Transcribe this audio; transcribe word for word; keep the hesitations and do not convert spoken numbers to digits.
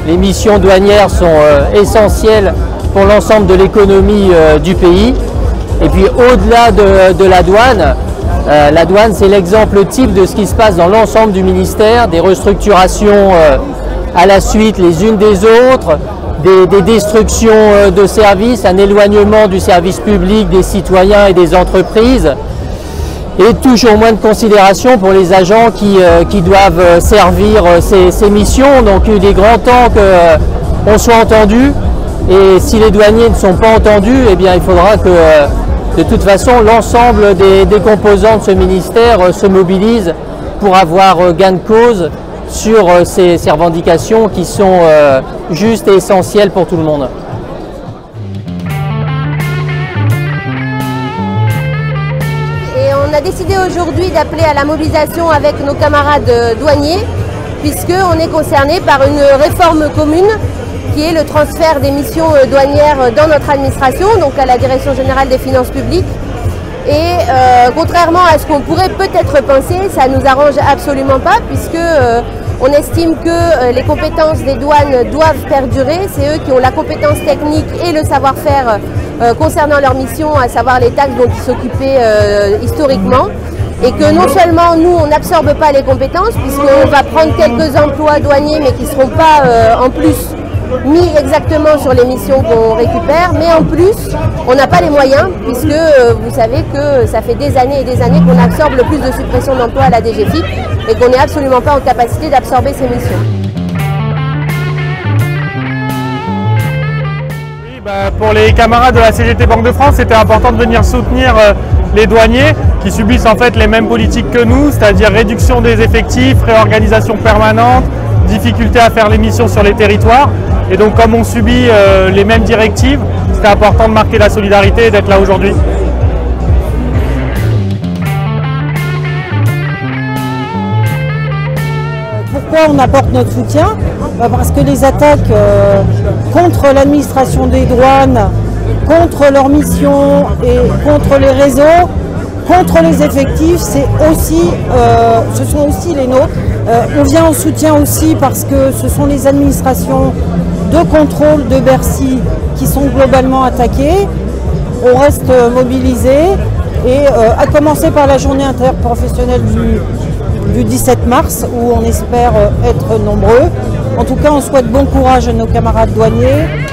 les missions douanières sont euh, essentielles pour l'ensemble de l'économie euh, du pays. Et puis au-delà de, de la douane, euh, la douane c'est l'exemple type de ce qui se passe dans l'ensemble du ministère, des restructurations euh, à la suite les unes des autres, des, des destructions euh, de services, un éloignement du service public des citoyens et des entreprises, et toujours moins de considération pour les agents qui, euh, qui doivent servir euh, ces, ces missions. Donc il est grand temps qu'on euh, soit entendu, et si les douaniers ne sont pas entendus, eh bien il faudra que euh, de toute façon l'ensemble des, des composants de ce ministère euh, se mobilisent pour avoir euh, gain de cause sur euh, ces, ces revendications qui sont euh, justes et essentielles pour tout le monde. On a décidé aujourd'hui d'appeler à la mobilisation avec nos camarades douaniers, puisqu'on est concerné par une réforme commune qui est le transfert des missions douanières dans notre administration, donc à la Direction générale des finances publiques. Et euh, contrairement à ce qu'on pourrait peut-être penser, ça ne nous arrange absolument pas, puisque euh, on estime que euh, les compétences des douanes doivent perdurer. C'est eux qui ont la compétence technique et le savoir-faire euh, concernant leur mission, à savoir les taxes dont ils s'occupaient euh, historiquement. Et que non seulement nous, on n'absorbe pas les compétences, puisqu'on va prendre quelques emplois douaniers, mais qui ne seront pas euh, en plus mis exactement sur les missions qu'on récupère, mais en plus, on n'a pas les moyens, puisque euh, vous savez que ça fait des années et des années qu'on absorbe le plus de suppression d'emplois à la D G F I P et qu'on n'est absolument pas en capacité d'absorber ces missions. Oui, bah, pour les camarades de la C G T Banque de France, c'était important de venir soutenir euh, les douaniers qui subissent en fait les mêmes politiques que nous, c'est-à-dire réduction des effectifs, réorganisation permanente, difficulté à faire les missions sur les territoires. Et donc comme on subit euh, les mêmes directives, c'était important de marquer la solidarité et d'être là aujourd'hui. Pourquoi on apporte notre soutien? Parce que les attaques euh, contre l'administration des douanes, contre leur mission et contre les réseaux, contre les effectifs, c'est aussi, euh, ce sont aussi les nôtres. Euh, on vient en soutien aussi parce que ce sont les administrations de contrôle de Bercy qui sont globalement attaquées. On reste mobilisés et euh, à commencer par la journée interprofessionnelle du, du dix-sept mars où on espère être nombreux. En tout cas, on souhaite bon courage à nos camarades douaniers.